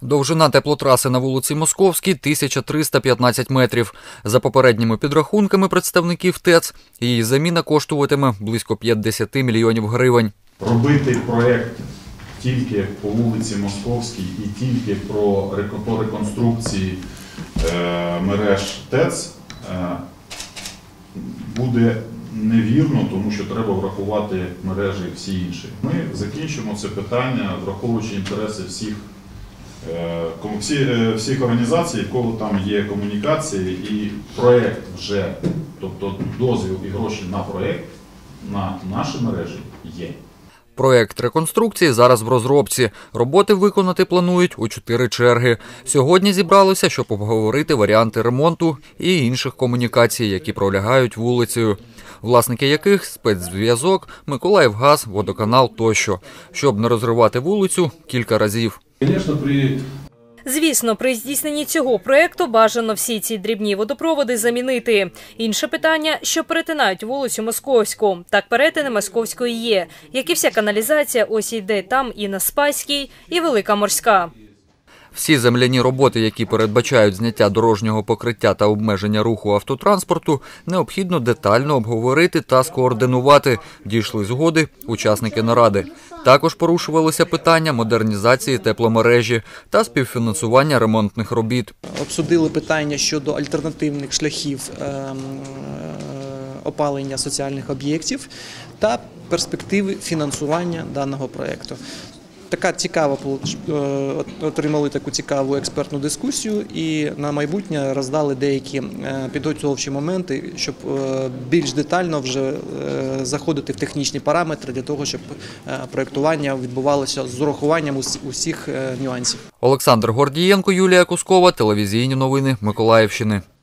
Довжина теплотраси на вулиці Московській – 1315 метрів. За попередніми підрахунками представників ТЕЦ, її заміна коштуватиме близько 50 мільйонів гривень. Робити проєкт тільки по вулиці Московській і тільки по реконструкції мереж ТЕЦ буде невірно, тому що треба врахувати мережі всі інші. Ми закінчимо це питання, враховуючи інтереси всіх організацій, в кого там є комунікації, і проєкт вже, тобто дозвіл і гроші на проєкт, на наші мережі є. Проєкт реконструкції зараз в розробці. Роботи виконати планують у 4 черги. Сьогодні зібралися, щоб обговорити варіанти ремонту і інших комунікацій, які пролягають вулицею. Власники яких – спецзв'язок, Миколаївгаз, водоканал тощо. Щоб не розривати вулицю кілька разів. Звісно, при здійсненні цього проєкту бажано всі ці дрібні водопроводи замінити. Інше питання, що перетинають вулицю Московську. Так, перетини Московської є, як і вся каналізація, ось йде там і на Спаській, і Велика Морська. Всі земляні роботи, які передбачають зняття дорожнього покриття та обмеження руху автотранспорту, необхідно детально обговорити та скоординувати. Дійшли згоди учасники наради. Також порушувалося питання модернізації тепломережі та співфінансування ремонтних робіт. Обсудили питання щодо альтернативних шляхів опалення соціальних об'єктів та перспективи фінансування даного проєкту. Отримали таку цікаву експертну дискусію і на майбутнє роздали деякі підготовчі моменти, щоб більш детально вже заходити в технічні параметри для того, щоб проєктування відбувалося з урахуванням усіх нюансів. Олександр Гордієнко, Юлія Кускова, телевізійні новини Миколаївщини.